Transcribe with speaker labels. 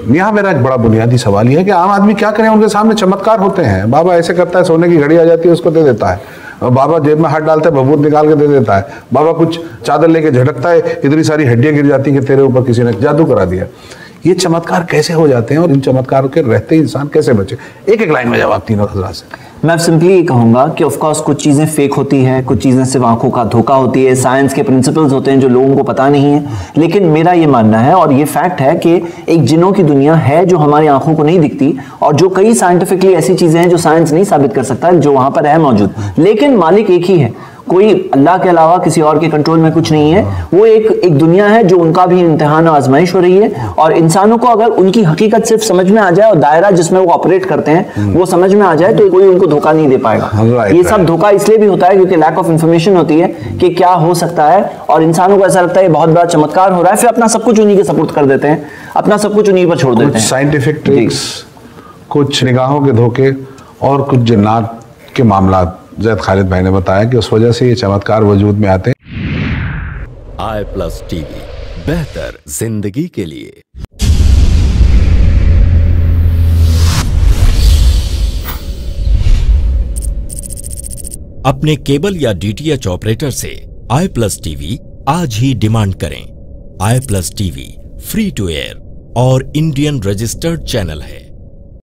Speaker 1: यहाँ मेरा एक बड़ा बुनियादी सवाल यह है कि आम आदमी क्या करे, उनके सामने चमत्कार होते हैं। बाबा ऐसे करता है, सोने की घड़ी आ जाती है उसको दे देता है। बाबा जेब में हाथ डालता है, भभूत निकाल के दे देता है। बाबा कुछ चादर लेके झटकता है, इतनी सारी हड्डियां गिर जाती हैं कि तेरे ऊपर किसी ने जादू करा दिया। ये चमत्कार कैसे हो जाते हैं और इन चमत्कारों के रहते इंसान कैसे बचे? एक एक लाइन में जवाब तीनों हजरात से।
Speaker 2: मैं सिंपली ये कहूंगा कि ऑफ कोर्स कुछ चीजें फेक होती हैं, कुछ चीजें सिर्फ आंखों का धोखा होती है, साइंस के प्रिंसिपल्स होते हैं जो लोगों को पता नहीं है। लेकिन मेरा ये मानना है और ये फैक्ट है कि एक जिन्नों की दुनिया है जो हमारी आंखों को नहीं दिखती, और जो कई साइंटिफिकली ऐसी चीजें हैं जो साइंस नहीं साबित कर सकता, जो वहां पर है मौजूद। लेकिन मालिक एक ही है, कोई अल्लाह के अलावा किसी और के कंट्रोल में कुछ नहीं है। वो एक दुनिया है जो उनका भी इम्तिहान और आजमाइश हो रही है, और इंसानों को अगर उनकी हकीकत सिर्फ समझ में आ जाए और दायरा जिसमें वो ऑपरेट करते हैं वो समझ में आ जाए, तो कोई उनको धोखा नहीं दे पाएगा। ये सब धोखा इसलिए भी होता है क्योंकि लैक ऑफ इंफॉर्मेशन होती है कि क्या हो सकता है, और इंसानों को ऐसा लगता है बहुत बड़ा चमत्कार हो रहा है, फिर अपना सब कुछ उन्हीं के सपोर्ट कर देते हैं, अपना सब कुछ उन्हीं पर छोड़ देते हैं।
Speaker 1: साइंटिफिक ट्रिक्स, कुछ निगाहों के धोखे और कुछ जिन्नात के मामला ज़ैद खालिद भाई ने बताया कि उस वजह से ये चमत्कार वजूद में आते हैं।
Speaker 3: i+ टीवी, बेहतर जिंदगी के लिए। अपने केबल या DTH ऑपरेटर से i+ टीवी आज ही डिमांड करें। i+ TV free to air और इंडियन रजिस्टर्ड चैनल है।